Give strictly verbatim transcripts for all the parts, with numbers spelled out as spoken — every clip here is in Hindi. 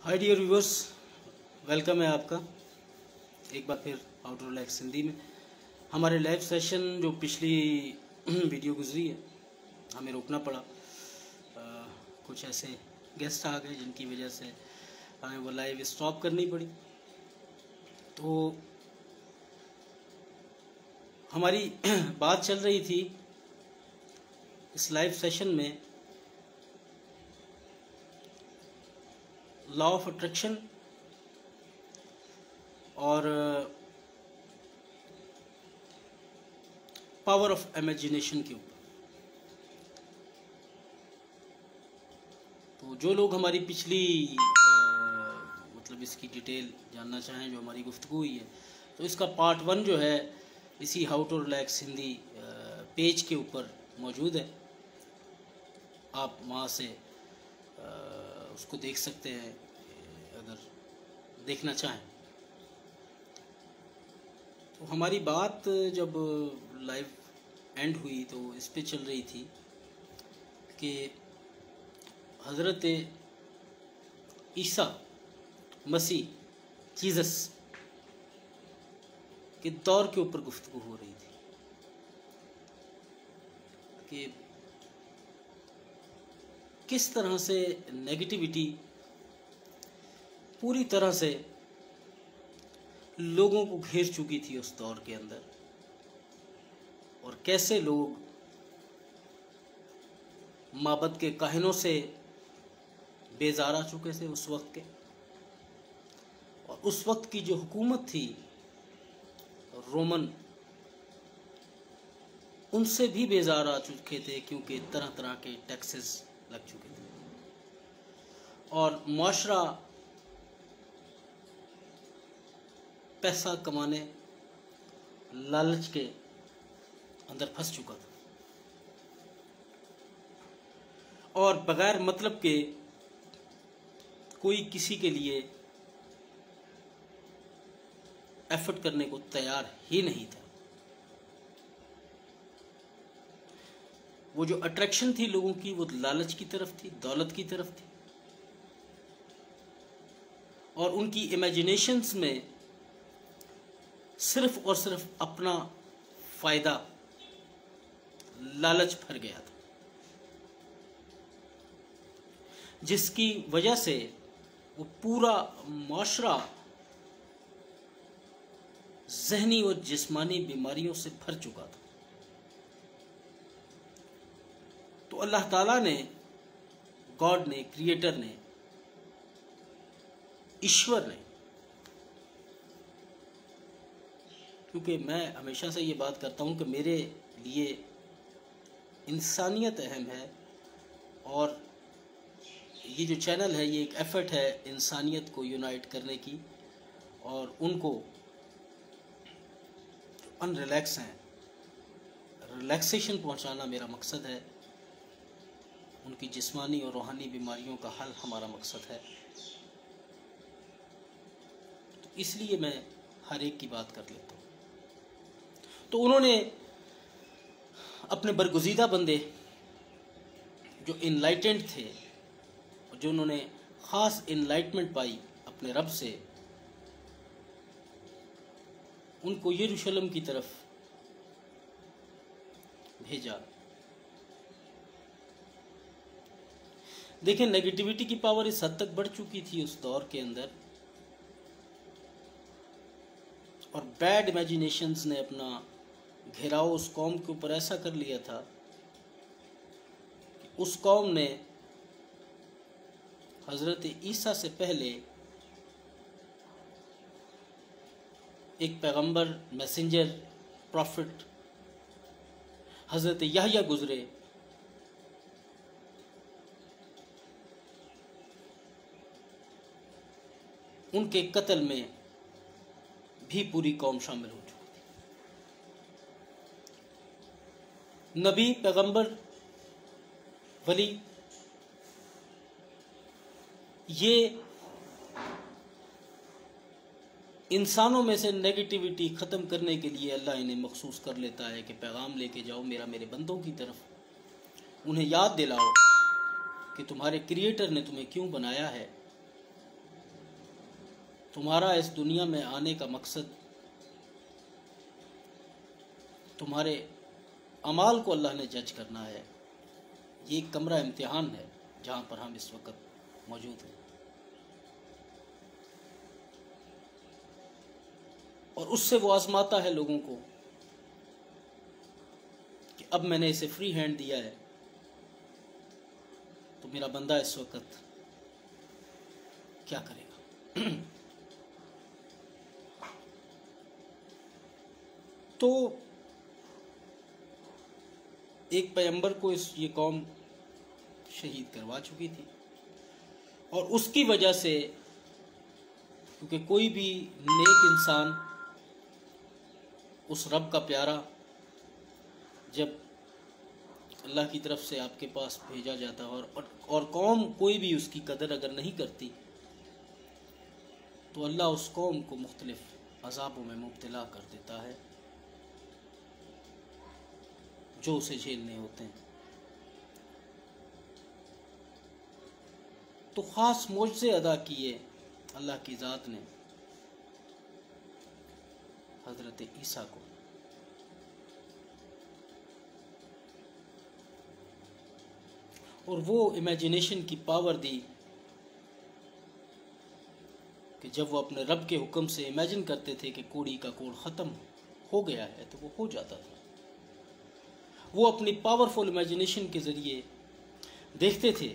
हाय डियर व्यूअर्स, वेलकम है आपका एक बार फिर हाउ टू रिलैक्स हिंदी में। हमारे लाइव सेशन जो पिछली वीडियो गुजरी है हमें रोकना पड़ा। आ, कुछ ऐसे गेस्ट आ गए जिनकी वजह से हमें वो लाइव स्टॉप करनी पड़ी। तो हमारी बात चल रही थी इस लाइव सेशन में लॉ ऑफ अट्रैक्शन और पावर ऑफ इमेजिनेशन के ऊपर। तो जो लोग हमारी पिछली आ, मतलब इसकी डिटेल जानना चाहें, जो हमारी गुफ्तगू हुई है, तो इसका पार्ट वन जो है इसी how to relax Hindi page के ऊपर मौजूद है। आप वहाँ से आ, उसको देख सकते हैं अगर देखना चाहें। तो हमारी बात जब लाइव एंड हुई तो इस पे चल रही थी कि हज़रत ईसा मसीह जीसस के दौर के ऊपर गुफ्तगू हो रही थी कि किस तरह से नेगेटिविटी पूरी तरह से लोगों को घेर चुकी थी उस दौर के अंदर, और कैसे लोग माबद के काहिनों से बेजार आ चुके थे उस वक्त के, और उस वक्त की जो हुकूमत थी रोमन, उनसे भी बेजार आ चुके थे क्योंकि तरह तरह के टैक्सेस लग चुके थे और मुआशरा पैसा कमाने लालच के अंदर फंस चुका था और बगैर मतलब के कोई किसी के लिए एफर्ट करने को तैयार ही नहीं था। वो जो अट्रैक्शन थी लोगों की वो लालच की तरफ थी, दौलत की तरफ थी, और उनकी इमेजिनेशंस में सिर्फ और सिर्फ अपना फायदा लालच भर गया था, जिसकी वजह से वो पूरा मुआशरा ज़हनी और जिस्मानी बीमारियों से भर चुका था। तो अल्लाह ताला ने, गॉड ने, क्रिएटर ने, ईश्वर ने, क्योंकि मैं हमेशा से ये बात करता हूँ कि मेरे लिए इंसानियत अहम है, और ये जो चैनल है ये एक एफर्ट है इंसानियत को यूनाइट करने की, और उनको अनरिलैक्स हैं रिलैक्सेशन पहुँचाना मेरा मकसद है। उनकी जिस्मानी और रूहानी बीमारियों का हल हमारा मकसद है। तो इसलिए मैं हर एक की बात कर लेता हूँ। तो उन्होंने अपने बरगुज़ीदा बंदे जो इनलाइटेंड थे, जो उन्होंने ख़ास इनलाइटमेंट पाई अपने रब से, उनको यरूशलेम की तरफ भेजा। देखें, नेगेटिविटी की पावर इस हद तक बढ़ चुकी थी उस दौर के अंदर, और बैड इमेजिनेशंस ने अपना घेराव उस कौम के ऊपर ऐसा कर लिया था कि उस कौम ने हज़रत ईसा से पहले एक पैगंबर, मैसेंजर, प्रॉफिट हज़रत याहया गुजरे, उनके कत्ल में भी पूरी कौम शामिल हो चुकी थी। नबी, पैगंबर, वली, ये इंसानों में से नेगेटिविटी ख़त्म करने के लिए अल्लाह इन्हें मखसूस कर लेता है कि पैगाम लेके जाओ मेरा मेरे बंदों की तरफ, उन्हें याद दिलाओ कि तुम्हारे क्रिएटर ने तुम्हें क्यों बनाया है, तुम्हारा इस दुनिया में आने का मकसद तुम्हारे अमाल को अल्लाह ने जज करना है। ये एक कमरा इम्तिहान है जहाँ पर हम इस वक्त मौजूद हैं, और उससे वो आजमाता है लोगों को कि अब मैंने इसे फ्री हैंड दिया है तो मेरा बंदा इस वक्त क्या करेगा। तो एक पैगंबर को इस ये कौम शहीद करवा चुकी थी, और उसकी वजह से, क्योंकि कोई भी नेक इंसान उस रब का प्यारा जब अल्लाह की तरफ से आपके पास भेजा जाता है, और, और और कौम कोई भी उसकी कदर अगर नहीं करती तो अल्लाह उस कौम को मुख्तलिफ अजाबों में मुब्तला कर देता है जो उसे झेलने होते हैं। तो ख़ास मौजज़े अदा किए अल्लाह की ज़ात ने हज़रत ईसा को। और वो इमेजिनेशन की पावर दी कि जब वो अपने रब के हुक्म से इमेजिन करते थे कि कोड़ी का कोड़ ख़त्म हो गया है तो वो हो जाता था। वो अपनी पावरफुल इमेजिनेशन के ज़रिए देखते थे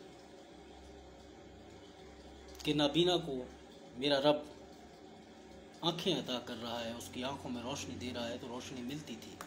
कि नाबीना को मेरा रब आंखें अता कर रहा है, उसकी आंखों में रोशनी दे रहा है, तो रोशनी मिलती थी।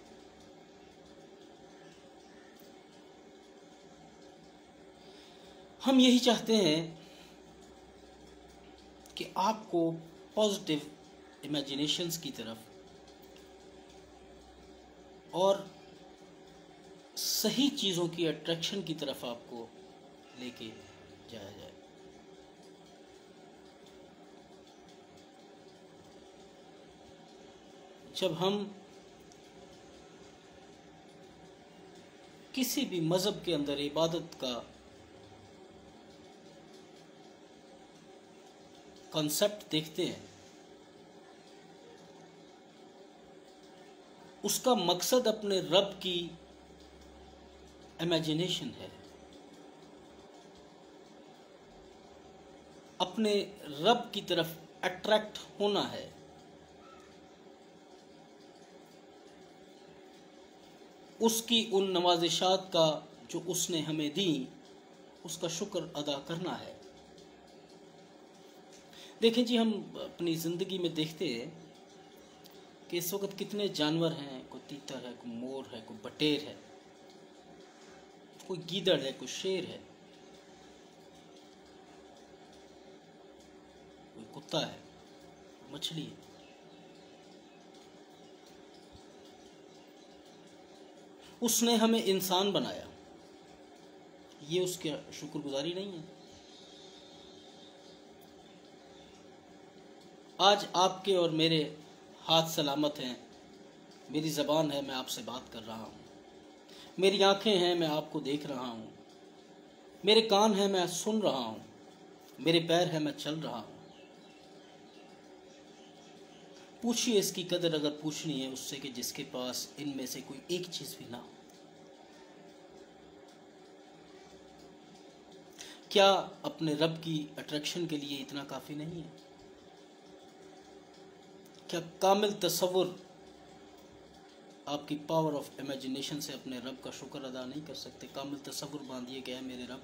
हम यही चाहते हैं कि आपको पॉजिटिव इमेजिनेशंस की तरफ और सही चीज़ों की अट्रैक्शन की तरफ आपको लेके जाया जाए। जब हम किसी भी मज़हब के अंदर इबादत का कॉन्सेप्ट देखते हैं, उसका मकसद अपने रब की इमेजिनेशन है, अपने रब की तरफ अट्रैक्ट होना है। उसकी उन नवाजिशात का जो उसने हमें दी उसका शुक्र अदा करना है। देखें जी, हम अपनी ज़िंदगी में देखते हैं कि इस वक्त कितने जानवर हैं, कोई तीतर है, कोई मोर है, कोई बटेर है, कोई गीदड़ है, कोई शेर है, कोई कुत्ता है, मछली है। उसने हमें इंसान बनाया, ये उसकी शुक्रगुजारी नहीं है? आज आपके और मेरे हाथ सलामत हैं, मेरी ज़बान है, मैं आपसे बात कर रहा हूँ, मेरी आंखें हैं, मैं आपको देख रहा हूँ, मेरे कान हैं, मैं सुन रहा हूँ, मेरे पैर हैं, मैं चल रहा हूँ। पूछिए इसकी कदर अगर पूछनी है उससे कि जिसके पास इनमें से कोई एक चीज़ भी ना हो। क्या अपने रब की अट्रैक्शन के लिए इतना काफ़ी नहीं है? क्या कामिल तसव्वुर आपकी पावर ऑफ इमेजिनेशन से अपने रब का शुक्र अदा नहीं कर सकते? कामिल तसव्वुर बांधिए कि है मेरे रब,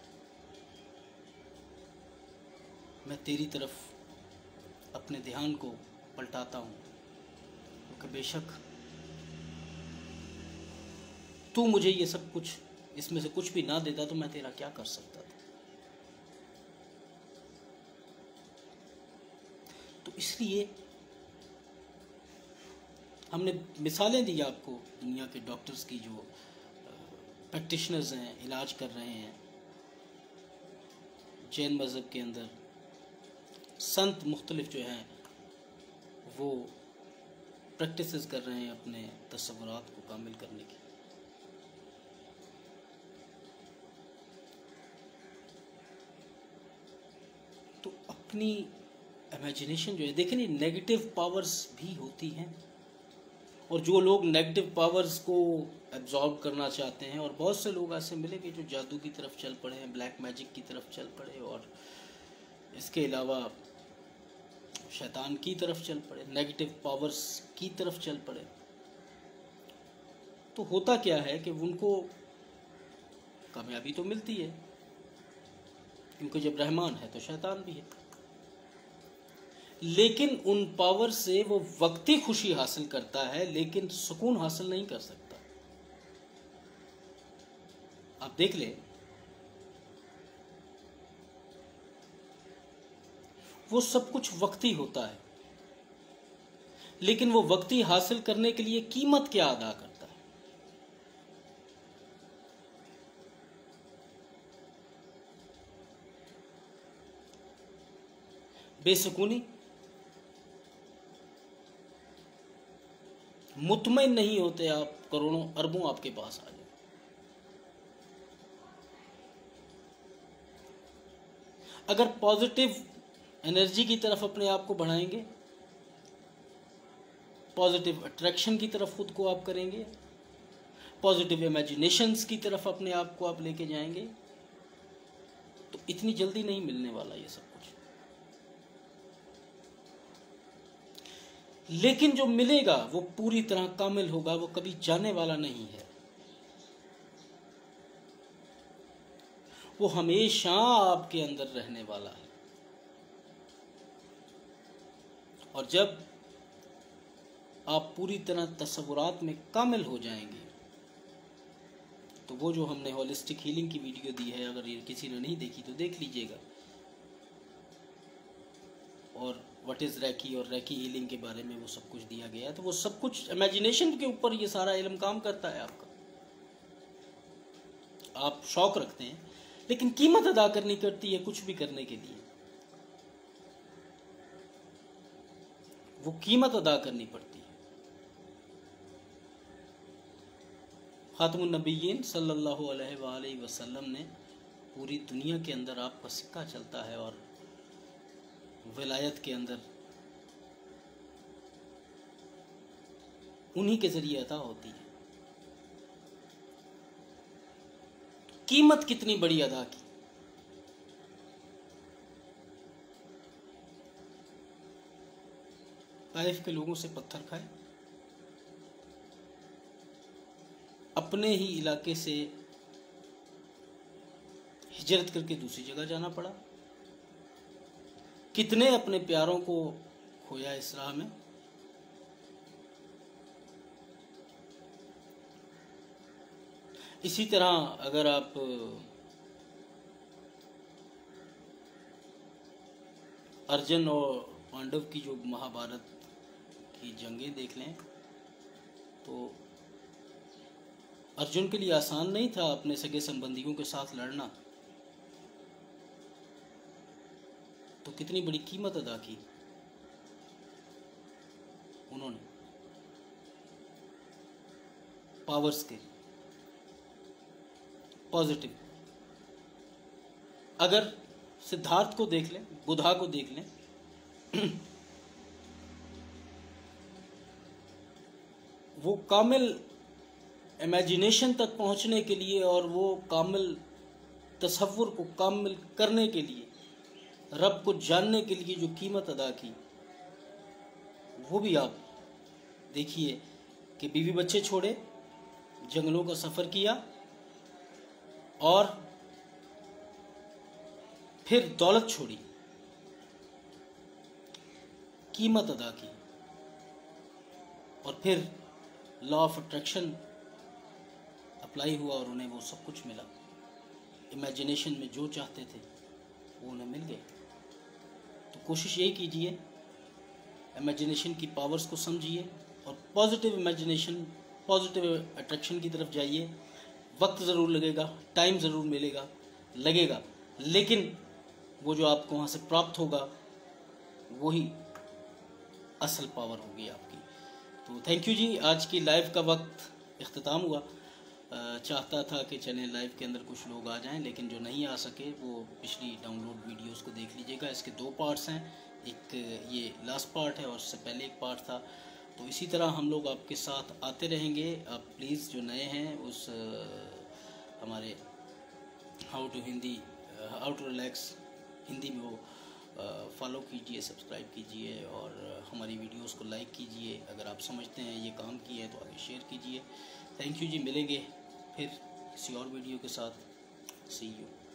मैं तेरी तरफ अपने ध्यान को पलटाता हूँ, क्योंकि बेशक तू मुझे ये सब कुछ, इसमें से कुछ भी ना देता तो मैं तेरा क्या कर सकता था। तो इसलिए हमने मिसालें दी आपको दुनिया के डॉक्टर्स की, जो प्रैक्टिशनर्स हैं, इलाज कर रहे हैं। जैन मज़हब के अंदर संत मुख्तलिफ जो हैं वो प्रैक्टिसेस कर रहे हैं अपने तसव्वुरात को कामिल करने की। तो अपनी इमेजिनेशन जो है, देखिए नहीं, नेगेटिव पावर्स भी होती हैं, और जो लोग नेगेटिव पावर्स को एब्जॉर्ब करना चाहते हैं, और बहुत से लोग ऐसे मिलेंगे जो जादू की तरफ चल पड़े हैं, ब्लैक मैजिक की तरफ चल पड़े, और इसके अलावा शैतान की तरफ चल पड़े, नेगेटिव पावर्स की तरफ चल पड़े। तो होता क्या है कि उनको कामयाबी तो मिलती है, क्योंकि जब रहमान है तो शैतान भी है, लेकिन उन पावर से वो वक्ती खुशी हासिल करता है, लेकिन सुकून हासिल नहीं कर सकता। आप देख ले, वो सब कुछ वक्ती होता है, लेकिन वो वक्ती हासिल करने के लिए कीमत क्या अदा करता है? बेसुकूनी, मुतमईन नहीं होते आप, करोड़ों अरबों आपके पास आ जाए। अगर पॉजिटिव एनर्जी की तरफ अपने आप को बढ़ाएंगे, पॉजिटिव अट्रैक्शन की तरफ खुद को आप करेंगे, पॉजिटिव इमेजिनेशंस की तरफ अपने आप को आप लेके जाएंगे, तो इतनी जल्दी नहीं मिलने वाला ये सब कुछ। लेकिन जो मिलेगा वो पूरी तरह कामिल होगा, वो कभी जाने वाला नहीं है, वो हमेशा आपके अंदर रहने वाला है। और जब आप पूरी तरह तसव्वुरात में कामिल हो जाएंगे, तो वो जो हमने होलिस्टिक हीलिंग की वीडियो दी है, अगर ये किसी ने नहीं देखी तो देख लीजिएगा, और व्हाट इज़ रैकी और रैकी हीलिंग के बारे में वो सब कुछ दिया गया है। तो वो सब कुछ इमेजिनेशन के ऊपर ये सारा इल्म काम करता है आपका। आप शौक रखते हैं, लेकिन कीमत अदा करनी पड़ती है कुछ भी करने के लिए, वो कीमत अदा करनी पड़ती है। खातमुन नबिय्यीन सल्लल्लाहु अलैहि वसल्लम ने पूरी दुनिया के अंदर आपका सिक्का चलता है, और विलायत के अंदर उन्हीं के जरिए अता होती है। कीमत कितनी बड़ी अदा की। ताइफ के लोगों से पत्थर खाए, अपने ही इलाके से हिजरत करके दूसरी जगह जाना पड़ा, कितने अपने प्यारों को खोया इस राह में। इसी तरह अगर आप अर्जुन और पांडव की जो महाभारत की जंगें देख लें, तो अर्जुन के लिए आसान नहीं था अपने सगे संबंधियों के साथ लड़ना, तो कितनी बड़ी कीमत अदा की उन्होंने पावर्स के, पॉजिटिव। अगर सिद्धार्थ को देख लें, बुधा को देख लें, वो कामिल इमेजिनेशन तक पहुंचने के लिए और वो कामिल तसव्वुर को कामिल करने के लिए, रब को जानने के लिए जो कीमत अदा की, वो भी आप देखिए कि बीवी बच्चे छोड़े, जंगलों का सफ़र किया, और फिर दौलत छोड़ी, कीमत अदा की, और फिर लॉ ऑफ अट्रैक्शन अप्लाई हुआ और उन्हें वो सब कुछ मिला। इमेजिनेशन में जो चाहते थे वो उन्हें मिल गए। तो कोशिश यही कीजिए, इमेजिनेशन की पावर्स को समझिए और पॉजिटिव इमेजिनेशन, पॉजिटिव अट्रैक्शन की तरफ जाइए। वक्त ज़रूर लगेगा, टाइम ज़रूर मिलेगा, लगेगा, लेकिन वो जो आपको वहाँ से प्राप्त होगा वही असल पावर होगी आपकी। तो थैंक यू जी। आज की लाइव का वक्त इख्तिताम हुआ। चाहता था कि चैनल लाइव के अंदर कुछ लोग आ जाएं, लेकिन जो नहीं आ सके वो पिछली डाउनलोड वीडियो वीडियोस को देख लीजिएगा। इसके दो पार्ट्स हैं, एक ये लास्ट पार्ट है और उससे पहले एक पार्ट था। तो इसी तरह हम लोग आपके साथ आते रहेंगे। आप प्लीज़ जो नए हैं उस हमारे how to Hindi how to relax Hindi में वो फॉलो कीजिए, सब्सक्राइब कीजिए और हमारी वीडियोस को लाइक कीजिए। अगर आप समझते हैं ये काम किए हैं तो आगे शेयर कीजिए। थैंक यू जी, मिलेंगे फिर किसी और वीडियो के साथ। See you.